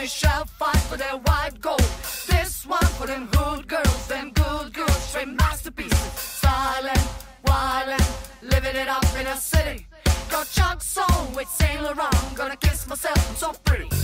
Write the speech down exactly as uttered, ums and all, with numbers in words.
shall fight for their white gold. This one for them good girls, them good girls, straight masterpieces. Styling, wildin', living it up in a city. Got Chuck's on with Saint Laurent, gonna kiss myself, I'm so pretty.